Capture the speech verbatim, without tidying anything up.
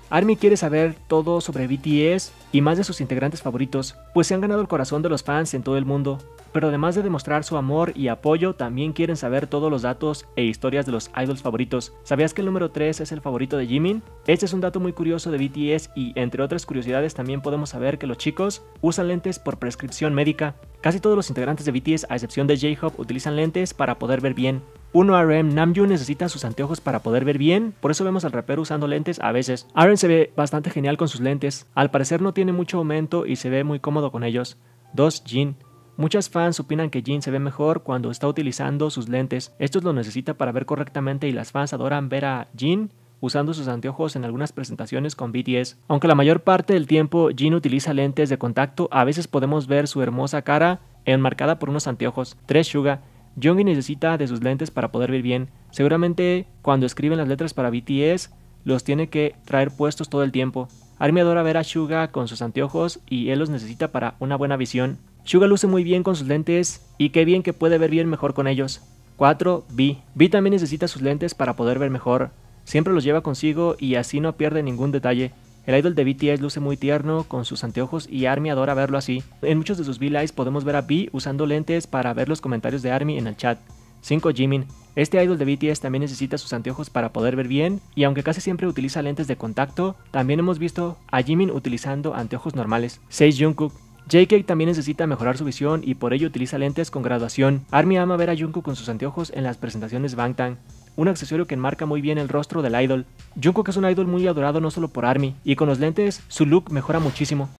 ARMY quiere saber todo sobre B T S y más de sus integrantes favoritos, pues se han ganado el corazón de los fans en todo el mundo. Pero además de demostrar su amor y apoyo, también quieren saber todos los datos e historias de los idols favoritos. ¿Sabías que el número tres es el favorito de Jimin? Este es un dato muy curioso de B T S y entre otras curiosidades también podemos saber que los chicos usan lentes por prescripción médica. Casi todos los integrantes de B T S, a excepción de J-Hope, utilizan lentes para poder ver bien. uno R M Namjoon necesita sus anteojos para poder ver bien, por eso vemos al rapero usando lentes a veces. Aaron se ve bastante genial con sus lentes, al parecer no tiene mucho aumento y se ve muy cómodo con ellos. dos Jin. Muchas fans opinan que Jin se ve mejor cuando está utilizando sus lentes. Estos lo necesita para ver correctamente y las fans adoran ver a Jin usando sus anteojos en algunas presentaciones con B T S. Aunque la mayor parte del tiempo Jin utiliza lentes de contacto, a veces podemos ver su hermosa cara enmarcada por unos anteojos. tres Suga. Jungkook necesita de sus lentes para poder ver bien. Seguramente cuando escriben las letras para B T S los tiene que traer puestos todo el tiempo. ARMY adora ver a Suga con sus anteojos y él los necesita para una buena visión. Suga luce muy bien con sus lentes y qué bien que puede ver bien mejor con ellos. cuatro V. V también necesita sus lentes para poder ver mejor. Siempre los lleva consigo y así no pierde ningún detalle. El idol de B T S luce muy tierno con sus anteojos y ARMY adora verlo así. En muchos de sus V-Lives podemos ver a V usando lentes para ver los comentarios de ARMY en el chat. cinco Jimin. Este idol de B T S también necesita sus anteojos para poder ver bien y aunque casi siempre utiliza lentes de contacto, también hemos visto a Jimin utilizando anteojos normales. seis Jungkook. J K también necesita mejorar su visión y por ello utiliza lentes con graduación. ARMY ama ver a Jungkook con sus anteojos en las presentaciones Bangtan, un accesorio que enmarca muy bien el rostro del idol. Jungkook es un idol muy adorado no solo por ARMY, y con los lentes su look mejora muchísimo.